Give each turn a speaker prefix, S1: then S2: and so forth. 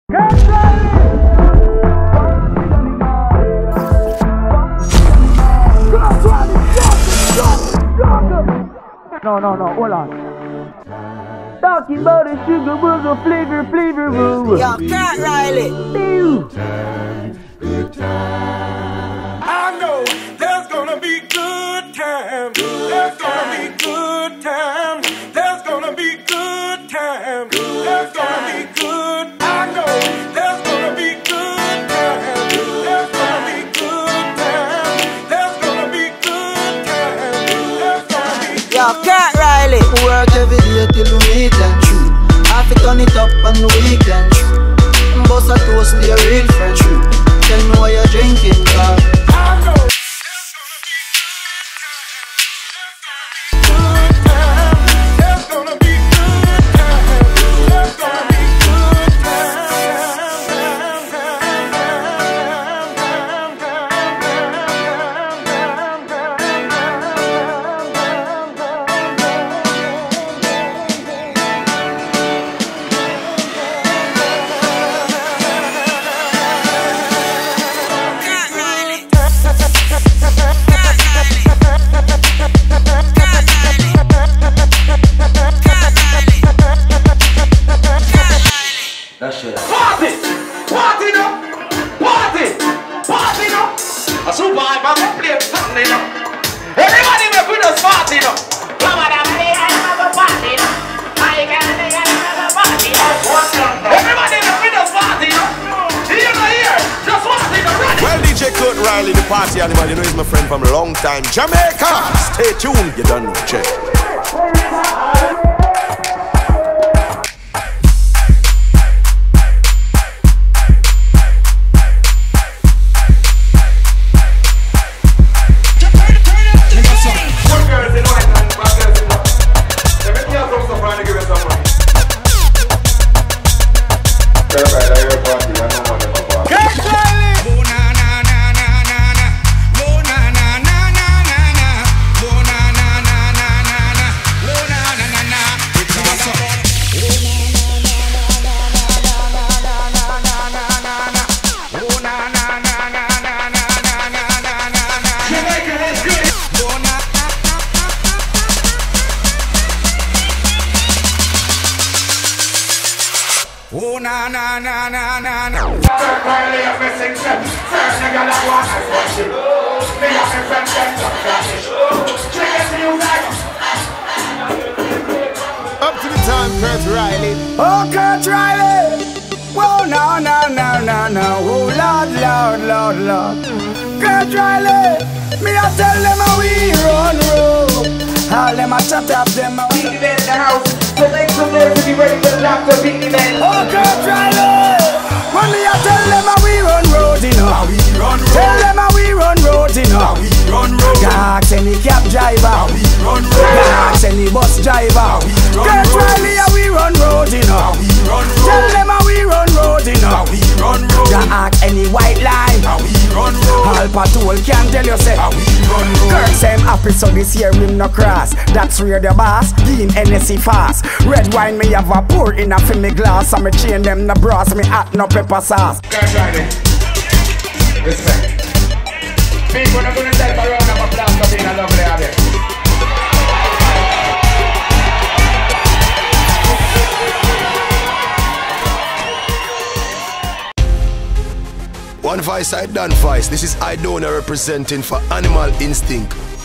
S1: No, hold on. Talking about the sugar booger flavor, woo.
S2: Yo, Kurt Riley.
S1: Ew.
S3: Good time. I know there's gonna be good time. There's gonna be good time. There's gonna be good time. There's gonna be good. I know there's gonna be good time. There's gonna be good time. There's gonna be good time. There's gonna be good.
S2: Yo, Kurt Riley.
S4: Work every day till we meet and true. Have to turn it up on the weekend. Boss a toast to your real friend. Tell me why you're drinking, God.
S3: I know. There's gonna be good time. There's gonna be good
S5: Party! Party now! Party! Party now! A super hype, I'm gonna play something now. Everybody make with us party now. Come on, everybody have a party now. Everybody make with us party now. Here or here, just party now, ready?
S6: Well, DJ Kurt Riley, the party animal, you know he's my friend from a long time. Jamaica, stay tuned, you don't know, check.
S5: Oh na na na na na na. Kurt Riley up me sing them. First you gotta watch and watch it. Me up me friend them don't catch it. Check it music.
S6: Up to the time, Kurt Riley.
S1: Oh, Kurt Riley. Whoa, no. Oh, Lord. Kurt Riley. Me a tell them how we run road. All them a chat up them a
S5: Beat the man in the house. So make some noise to be ready for the laughter. Beat the man.
S1: Oh, Kurt Riley. When me a tell them how we run road, you know.
S5: We run road.
S1: Tell them how we run road, you know.
S5: We run road.
S1: Ask any cab driver.
S5: We run road.
S1: Ask any bus driver. Kurt Riley, how we run road, you know.
S5: We run road.
S1: Tell them how we run road, you know.
S5: We run road.
S1: Ask any white line.
S5: We run road.
S1: All patrol can tell you say.
S5: We run road.
S1: Kurt say him happy so this year him no cross. That's where the boss, him NSC fast. Red wine me have a pour in a fi me glass. And me chain them no brass, me hot no pepper sauce.
S5: Kurt Riley. Respect. People are gonna take a round of applause for being a lovely audience.
S6: One voice, I done voice. This is Idona representing for Animal Instinct.